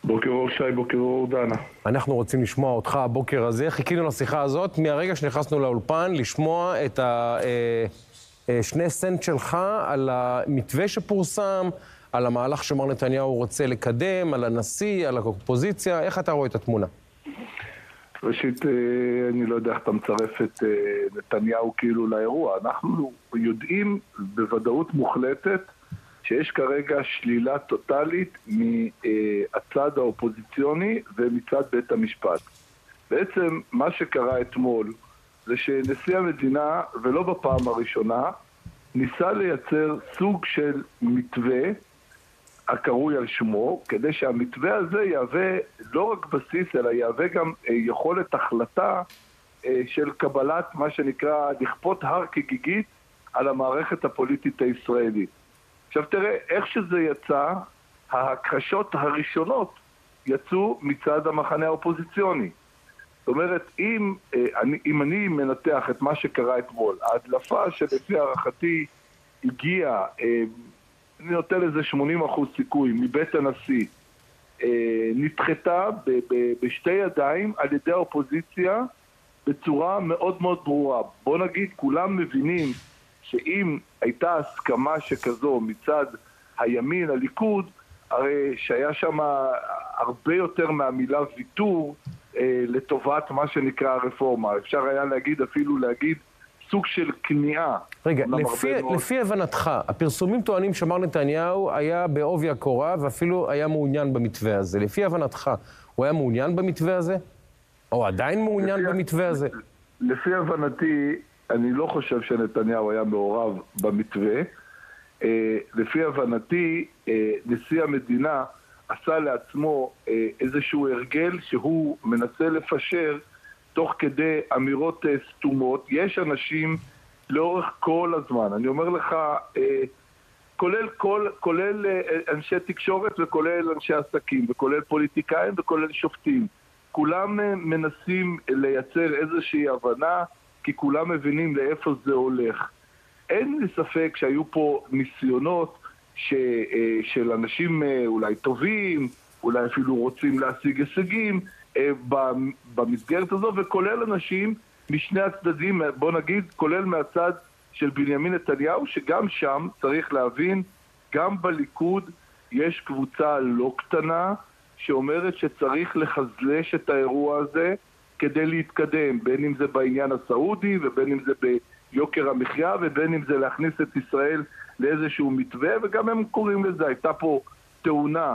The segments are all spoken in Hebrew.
בוקר אור שי, בוקר אור דנה. אנחנו רוצים לשמוע אותך הבוקר הזה. חיכינו לשיחה הזאת מהרגע שנכנסנו לאולפן, לשמוע את שני סנט שלך על המתווה שפורסם, על המהלך שמר נתניהו רוצה לקדם, על הנשיא, על האופוזיציה. איך אתה רואה את התמונה? ראשית, אני לא יודע איך אתה מצרף את נתניהו כאילו לאירוע. אנחנו יודעים בוודאות מוחלטת שיש כרגע שלילה טוטלית מהצד האופוזיציוני ומצד בית המשפט. בעצם מה שקרה אתמול זה שנשיא המדינה, ולא בפעם הראשונה, ניסה לייצר סוג של מתווה הקרוי על שמו, כדי שהמתווה הזה יהווה לא רק בסיס, אלא יהווה גם יכולת החלטה של קבלת מה שנקרא לכפות הר כגיגית על המערכת הפוליטית הישראלית. עכשיו תראה, איך שזה יצא, ההכחשות הראשונות יצאו מצד המחנה האופוזיציוני. זאת אומרת, אם אני מנתח את מה שקרה אתמול, ההדלפה שלפי הערכתי הגיעה, אני נותן לזה 80% סיכוי מבית הנשיא, נדחתה בשתי ידיים על ידי האופוזיציה בצורה מאוד מאוד ברורה. בוא נגיד, כולם מבינים שאם הייתה הסכמה שכזו מצד הימין, הליכוד, הרי שהיה שם הרבה יותר מהמילה ויתור לטובת מה שנקרא הרפורמה. אפשר היה אפילו להגיד סוג של כניעה. רגע, לפי הבנתך, הפרסומים טוענים שמר נתניהו היה בעובי הקורה ואפילו היה מעוניין במתווה הזה. לפי הבנתך, הוא היה מעוניין במתווה הזה? או עדיין מעוניין במתווה הזה? לפי הבנתי, אני לא חושב שנתניהו היה מעורב במתווה. לפי הבנתי, נשיא המדינה עשה לעצמו איזשהו הרגל שהוא מנסה לפשר תוך כדי אמירות סתומות. יש אנשים לאורך כל הזמן, אני אומר לך, כולל אנשי תקשורת וכולל אנשי עסקים וכולל פוליטיקאים וכולל שופטים, כולם מנסים לייצר איזושהי הבנה, כי כולם מבינים לאיפה זה הולך. אין לי ספק שהיו פה ניסיונות של אנשים אולי טובים, אולי אפילו רוצים להשיג הישגים במסגרת הזו, וכולל אנשים משני הצדדים, בוא נגיד, כולל מהצד של בנימין נתניהו, שגם שם צריך להבין, גם בליכוד יש קבוצה לא קטנה שאומרת שצריך לחזלש את האירוע הזה כדי להתקדם, בין אם זה בעניין הסעודי ובין אם זה ביוקר המחיה ובין אם זה להכניס את ישראל לאיזשהו מתווה, וגם הם קוראים לזה, הייתה פה תאונה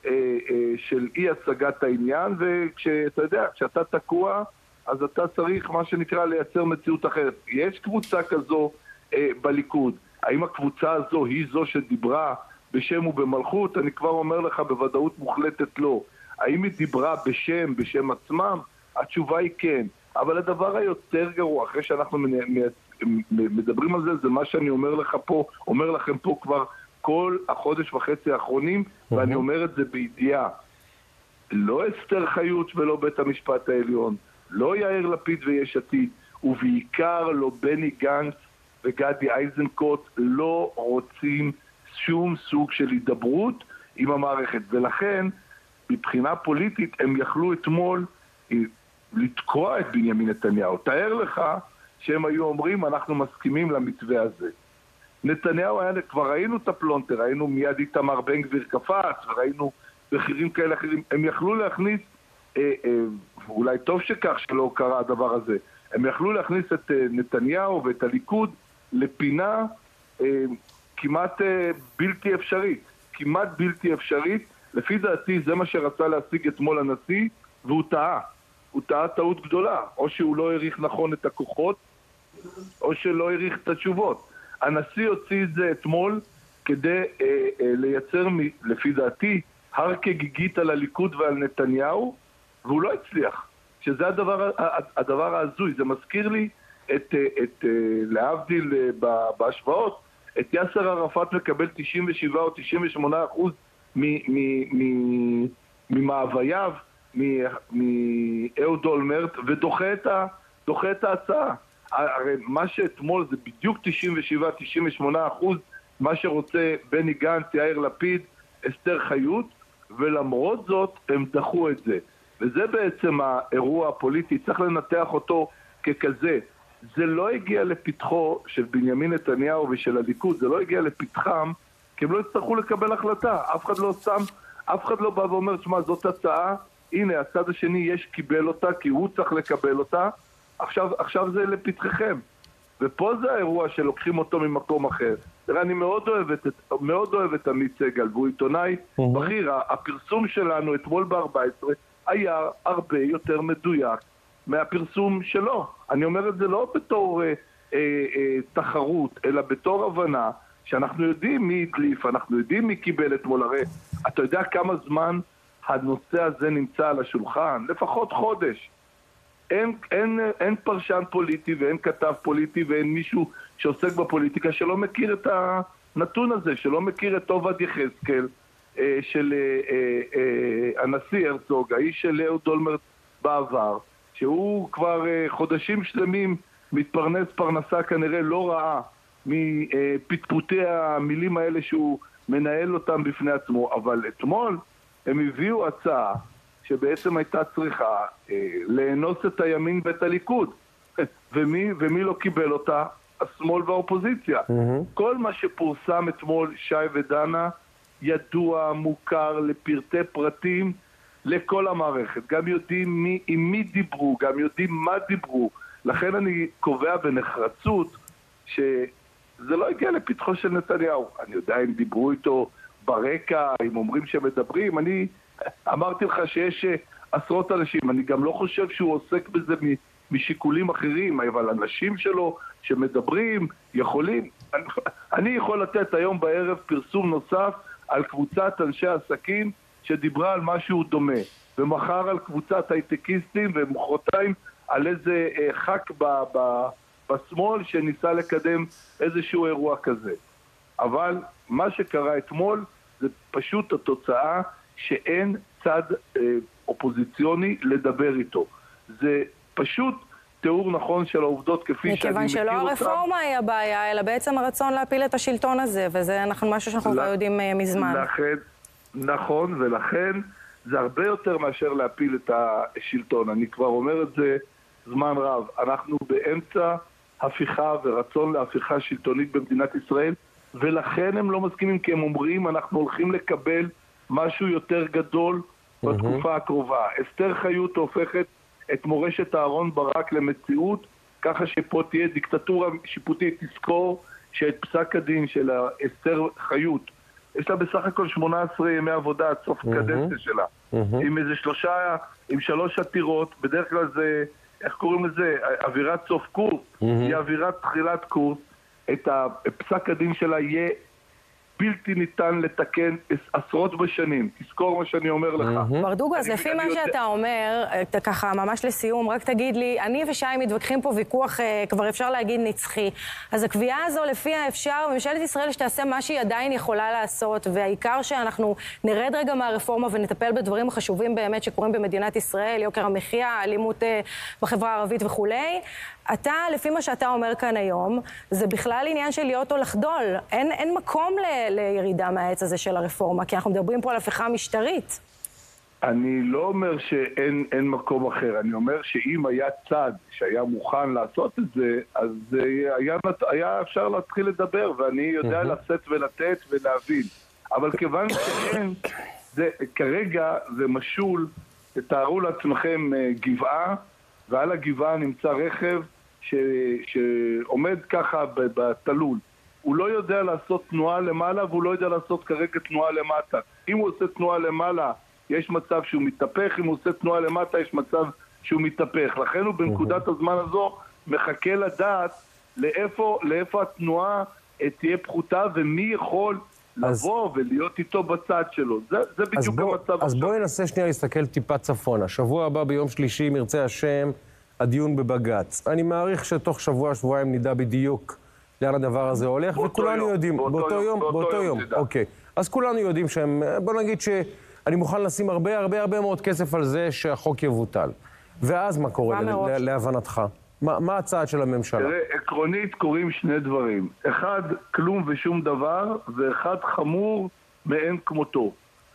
של אי הצגת העניין, וכשאתה יודע, כשאתה תקוע אז אתה צריך מה שנקרא לייצר מציאות אחרת. יש קבוצה כזו בליכוד. האם הקבוצה הזו היא זו שדיברה בשם ובמלכות? אני כבר אומר לך בוודאות מוחלטת לא. האם היא דיברה בשם עצמם? התשובה היא כן. אבל הדבר היותר גרוע, אחרי שאנחנו מדברים על זה, זה מה שאני אומר לכם פה כבר כל החודש וחצי האחרונים, ואני אומר את זה בידיעה. לא אסתר חיות ולא בית המשפט העליון, לא יאיר לפיד ויש עתיד, ובעיקר לא בני גנץ וגדי איזנקוט לא רוצים שום סוג של הידברות עם המערכת. ולכן, מבחינה פוליטית, הם יכלו אתמול לתקוע את בנימין נתניהו. תאר לך שהם היו אומרים, אנחנו מסכימים למתווה הזה. נתניהו היה, כבר ראינו את הפלונטר, ראינו מיד איתמר בן גביר קפץ, וראינו בכירים כאלה אחרים. הם יכלו להכניס, אולי טוב שכך שלא קרה הדבר הזה, הם יכלו להכניס את נתניהו ואת הליכוד לפינה כמעט בלתי אפשרית. כמעט בלתי אפשרית. לפי דעתי זה מה שרצה להשיג אתמול הנשיא, והוא טעה. הוא טעה טעות גדולה. או שהוא לא העריך נכון את הכוחות, או שלא העריך את התשובות. הנשיא הוציא את זה אתמול כדי לייצר, לפי דעתי, הר כגיגית על הליכוד ועל נתניהו, והוא לא הצליח. שזה הדבר ההזוי. זה מזכיר לי להבדיל בהשוואות, את יאסר ערפאת מקבל 97 או 98% ממאווייו, מאהוד אולמרט, ודוחה את ההצעה. הרי מה שאתמול זה בדיוק 97-98% מה שרוצה בני גנץ, יאיר לפיד, אסתר חיות, ולמרות זאת הם דחו את זה. וזה בעצם האירוע הפוליטי, צריך לנתח אותו ככזה. זה לא הגיע לפתחו של בנימין נתניהו ושל הליכוד, זה לא הגיע לפתחם, כי הם לא יצטרכו לקבל החלטה. אף אחד לא בא ואומר, שמה, זאת הצעה, הנה, הצד השני קיבל אותה, כי הוא צריך לקבל אותה, עכשיו זה לפתחכם. ופה זה האירוע שלוקחים אותו ממקום אחר. תראה, אני מאוד אוהב את עמית סגל, והוא עיתונאי בכיר. הפרסום שלנו אתמול ב-14 היה הרבה יותר מדויק מהפרסום שלו. אני אומר את זה לא בתור תחרות, אלא בתור הבנה שאנחנו יודעים מי הדליף, אנחנו יודעים מי קיבל אתמול. הרי אתה יודע כמה זמן הנושא הזה נמצא על השולחן? לפחות חודש. אין פרשן פוליטי ואין כתב פוליטי ואין מישהו שעוסק בפוליטיקה שלא מכיר את הנתון הזה, שלא מכיר את עובד יחזקאל של הנשיא הרצוג, האיש של אהוד אולמרט בעבר, שהוא כבר חודשים שלמים מתפרנס פרנסה כנראה לא רעה מפטפוטי המילים האלה שהוא מנהל אותם בפני עצמו. אבל אתמול הם הביאו הצעה שבעצם הייתה צריכה לאנוס את הימין ואת הליכוד. ומי לא קיבל אותה? השמאל והאופוזיציה. כל מה שפורסם אתמול, שי ודנה, ידוע, מוכר לפרטי פרטים לכל המערכת. גם יודעים עם מי דיברו, גם יודעים מה דיברו. לכן אני קובע בנחרצות שזה לא הגיע לפתחו של נתניהו. אני יודע אם דיברו איתו ברקע, אם אומרים שמדברים. אני אמרתי לך שיש עשרות אנשים. אני גם לא חושב שהוא עוסק בזה משיקולים אחרים, אבל אנשים שלו שמדברים יכולים. אני יכול לתת היום בערב פרסום נוסף על קבוצת אנשי עסקים שדיברה על משהו דומה, ומחר על קבוצת הייטקיסטים, ומחרתיים על איזה חק בשמאל שניסה לקדם איזשהו אירוע כזה. אבל מה שקרה אתמול זה פשוט התוצאה שאין צד אופוזיציוני לדבר איתו. זה פשוט תיאור נכון של העובדות כפי שאני מכיר אותם. מכיוון שלא הרפורמה היא הבעיה, אלא בעצם הרצון להפיל את השלטון הזה, וזה משהו שאנחנו כבר יודעים מזמן. נכון, ולכן זה הרבה יותר מאשר להפיל את השלטון. אני כבר אומר את זה זמן רב. אנחנו באמצע הפיכה ורצון להפיכה שלטונית במדינת ישראל, ולכן הם לא מסכימים, כי הם אומרים אנחנו הולכים לקבל משהו יותר גדול בתקופה הקרובה. אסתר חיות הופכת את מורשת אהרון ברק למציאות, ככה שפה תהיה דיקטטורה שיפוטית. תזכור שאת פסק הדין של אסתר חיות, יש לה בסך הכל 18 ימי עבודה עד סוף קדנציה שלה. עם 3 עתירות, בדרך כלל זה, איך קוראים לזה? אווירת סוף קורס, היא אווירת תחילת קורס. את פסק הדין שלה יהיה בלתי ניתן לתקן עשרות בשנים. תזכור מה שאני אומר לך. ברדוגו, אז לפי מה שאתה אומר, ככה ממש לסיום, רק תגיד לי, אני ושי מתווכחים פה ויכוח, כבר אפשר להגיד נצחי. אז הקביעה הזו, לפי האפשר, ממשלת ישראל שתעשה מה שהיא עדיין יכולה לעשות, והעיקר שאנחנו נרד רגע מהרפורמה ונטפל בדברים החשובים באמת שקורים במדינת ישראל, יוקר המחיה, האלימות בחברה הערבית וכולי. אתה, לפי מה שאתה אומר כאן היום, זה בכלל עניין של להיות או לחדול. אין מקום לירידה מהעץ הזה של הרפורמה, כי אנחנו מדברים פה על הפיכה משטרית. אני לא אומר שאין מקום אחר. אני אומר שאם היה צד שהיה מוכן לעשות את זה, אז היה אפשר להתחיל לדבר, ואני יודע לשאת ולתת ולהבין. אבל כיוון שאין, כרגע זה משול, תתארו לעצמכם גבעה, ועל הגבעה נמצא רכב שעומד ככה בתלול. הוא לא יודע לעשות תנועה למעלה, והוא לא יודע לעשות כרגע תנועה למטה. אם הוא עושה תנועה למעלה, יש מצב שהוא מתהפך, אם הוא עושה תנועה למטה, יש מצב שהוא מתהפך. לכן הוא בנקודת הזמן הזו מחכה לדעת לאיפה התנועה תהיה פחותה, ומי יכול לבוא ולהיות איתו בצד שלו. זה בדיוק המצב. אז בואי ננסה שנייה להסתכל טיפה צפונה. שבוע הבא ביום שלישי, מרצה השם, הדיון בבג"ץ. אני מעריך שתוך שבועיים נדע בדיוק לאן הדבר הזה הולך, וכולנו יודעים, באותו יום. אוקיי. אז כולנו יודעים שהם, בוא נגיד שאני מוכן לשים הרבה מאוד כסף על זה שהחוק יבוטל. ואז מה קורה להבנתך? מה הצעד של הממשלה? תראה, עקרונית קוראים שני דברים. אחד, כלום ושום דבר, ואחד חמור מאין כמותו.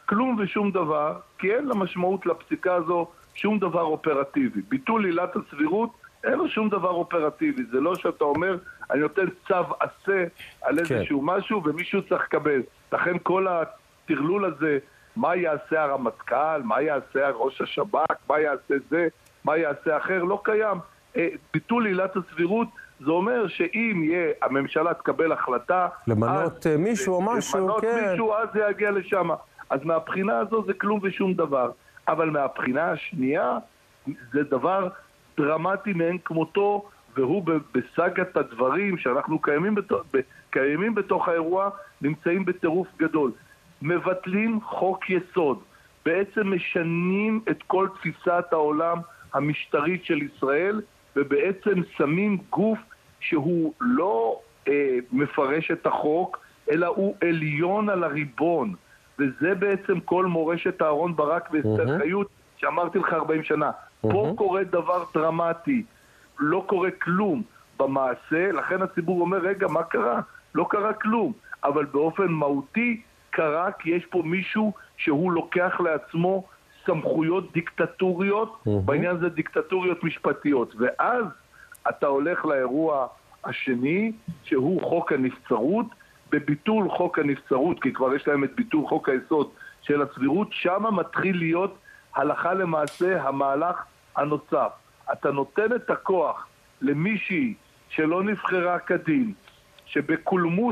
כלום ושום דבר, כי אין לה משמעות לפסיקה הזו שום דבר אופרטיבי. ביטול עילת הסבירות, אין לו שום דבר אופרטיבי. זה לא שאתה אומר, אני נותן צו עשה על איזשהו משהו ומישהו צריך לקבל. לכן כל הטרלול הזה, מה יעשה הרמטכ"ל, מה יעשה ראש השב"כ, מה יעשה זה, מה יעשה אחר, לא קיים. ביטול עילת הסבירות, זה אומר שאם הממשלה תקבל החלטה... למנות מישהו או משהו, למנות מישהו, אז זה יגיע לשם. אז מהבחינה הזו זה כלום ושום דבר. אבל מהבחינה השנייה, זה דבר דרמטי מאין כמותו, והוא בסגת הדברים שאנחנו קיימים בתוך האירוע, נמצאים בטירוף גדול. מבטלים חוק יסוד, בעצם משנים את כל תפיסת העולם המשטרית של ישראל, ובעצם שמים גוף שהוא לא מפרש את החוק, אלא הוא עליון על הריבון. וזה בעצם כל מורשת אהרון ברק ואסתר חיות שאמרתי לך 40 שנה. פה קורה דבר דרמטי, לא קורה כלום במעשה, לכן הציבור אומר, רגע, מה קרה? לא קרה כלום. אבל באופן מהותי קרה כי יש פה מישהו שהוא לוקח לעצמו סמכויות דיקטטוריות, בעניין זה דיקטטוריות משפטיות. ואז אתה הולך לאירוע השני, שהוא חוק הנבצרות, בביטול חוק הנבצרות, כי כבר יש להם את ביטול חוק היסוד של הסבירות, שם מתחיל להיות הלכה למעשה המהלך הנוסף. אתה נותן את הכוח למישהי שלא נבחרה כדין, שבקולמוס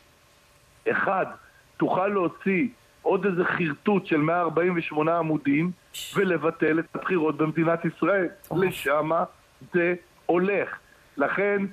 אחד תוכל להוציא עוד איזה חרטוט של 148 עמודים ולבטל את הבחירות במדינת ישראל. לשם זה הולך. לכן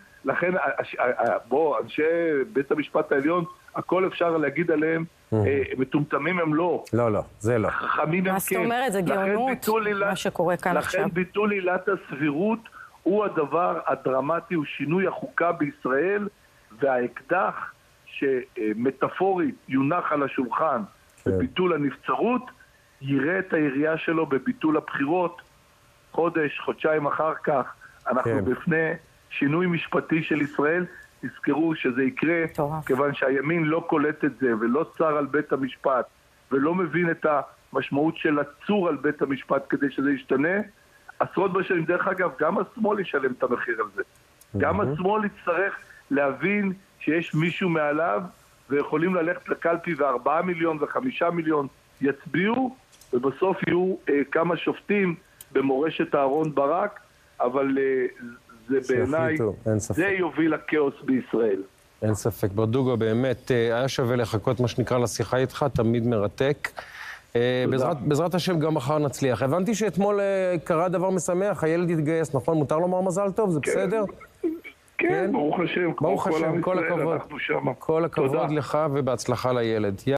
בוא, אנשי בית המשפט העליון, הכל אפשר להגיד עליהם, מטומטמים הם לא. לא, זה לא. חכמים הם כן. מה זאת אומרת? זה גאונות, מה שקורה כאן עכשיו. לכן ביטול עילת הסבירות הוא הדבר הדרמטי, הוא שינוי החוקה בישראל, והאקדח שמטאפורית יונח על השולחן בביטול הנבצרות, יראה את הירייה שלו בביטול הבחירות. חודש, חודשיים אחר כך, אנחנו בפני שינוי משפטי של ישראל. תזכרו שזה יקרה, כיוון שהימין לא קולט את זה, ולא צר על בית המשפט, ולא מבין את המשמעות של הצור על בית המשפט כדי שזה ישתנה. עשרות בשנים, דרך אגב, גם השמאל ישלם את המחיר על זה. גם השמאל יצטרך להבין שיש מישהו מעליו, ויכולים ללכת לקלפי ו4 מיליון ו5 מיליון יצביעו, ובסוף יהיו כמה שופטים במורשת אהרון ברק, אבל זה בעיניי, זה יוביל לכאוס בישראל. אין ספק. ברדוגו, באמת, היה שווה לחכות מה שנקרא לשיחה איתך, תמיד מרתק. בעזרת השם גם מחר נצליח. הבנתי שאתמול קרה דבר משמח, הילד התגייס, נכון? מותר לומר מזל טוב, זה בסדר? כן, ברוך השם, ברוך השם, כל הכבוד. כל הכבוד לך ובהצלחה לילד.